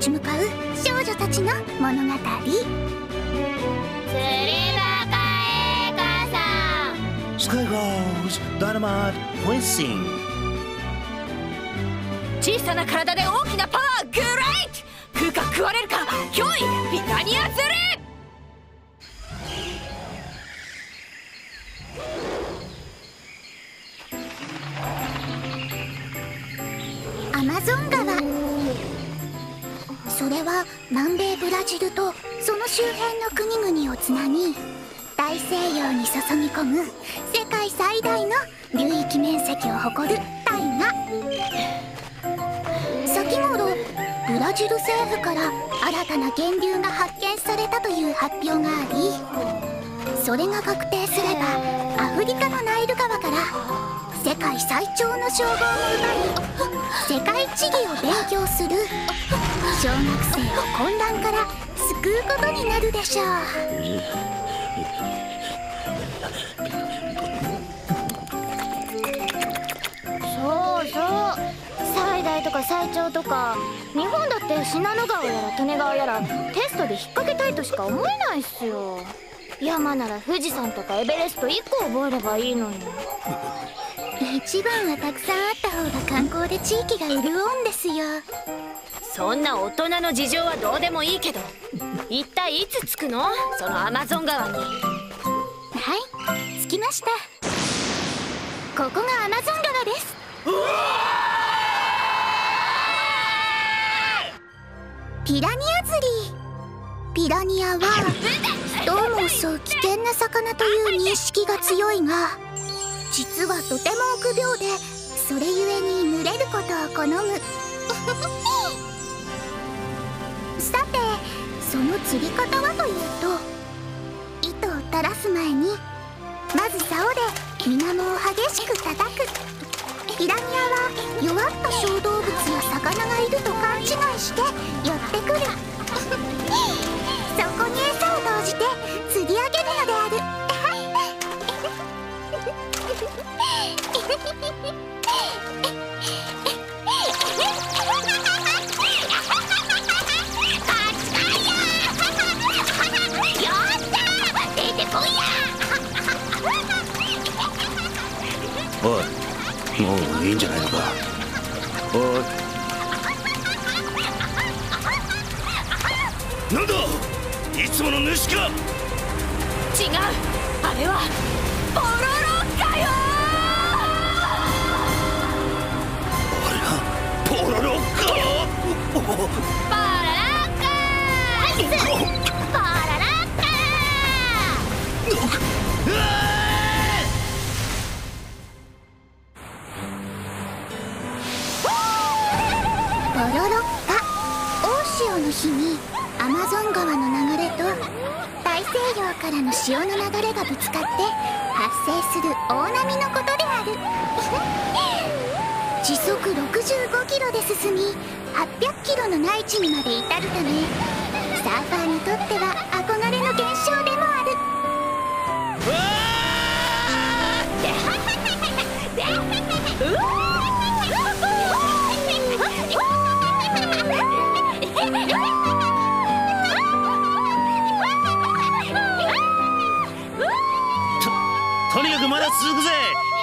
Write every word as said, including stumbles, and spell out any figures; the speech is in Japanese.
ち向かう少女たちの物語。釣りバカ映画さん。 スカイゴーズダイナマイトフェンシング。 小さな体で大きなパワー、グレイト。食うか食われるか、ひょいピラニア釣り。 アマゾン川、それは南米ブラジルとその周辺の国々をつなぎ、大西洋に注ぎ込む世界最大の流域面積を誇る大河。先頃ブラジル政府から新たな源流が発見されたという発表があり、それが確定すればアフリカのナイル川から世界最長の称号を奪い、世界地理を勉強する小学生を混乱から救うことになるでしょう。 そうそう、最大とか最長とか、日本だって信濃川やら利根川やらテストで引っ掛けたいとしか思えないっすよ。山なら富士山とかエベレストいっこ覚えればいいのに。 一番はたくさんあった方が観光で地域が潤うんですよ。 そんな大人の事情はどうでもいいけど、一体いつ着くの、そのアマゾン川に。 はい、着きました。ここがアマゾン川です。ピラニア釣り。ピラニアは人をも襲う危険な魚という認識が強いが、実はとても臆病で、それゆえに群れることを好む。さて、その釣り方はというと、糸を垂らす前にまず竿で水面を激しく叩く。ピラニアは弱った小動物や魚がいると勘違いして寄ってくる。そこに餌を投じて釣り上げるのである。 おい、もういいんじゃないのか。おい、なんだ、いつもの主か。 違う、あれはポロロッカよ。 あれがポロロッカ。 ポロロッカー、ポロロッカー。 ポロロッカ。大潮の日にアマゾン川の流れと大西洋からの潮の流れがぶつかって発生する大波のことである。時速ろくじゅうごキロで進みはっぴゃくキロの内地にまで至るため、サーファーにとっては憧れの現象でもある。 とにかくまだ続くぜ。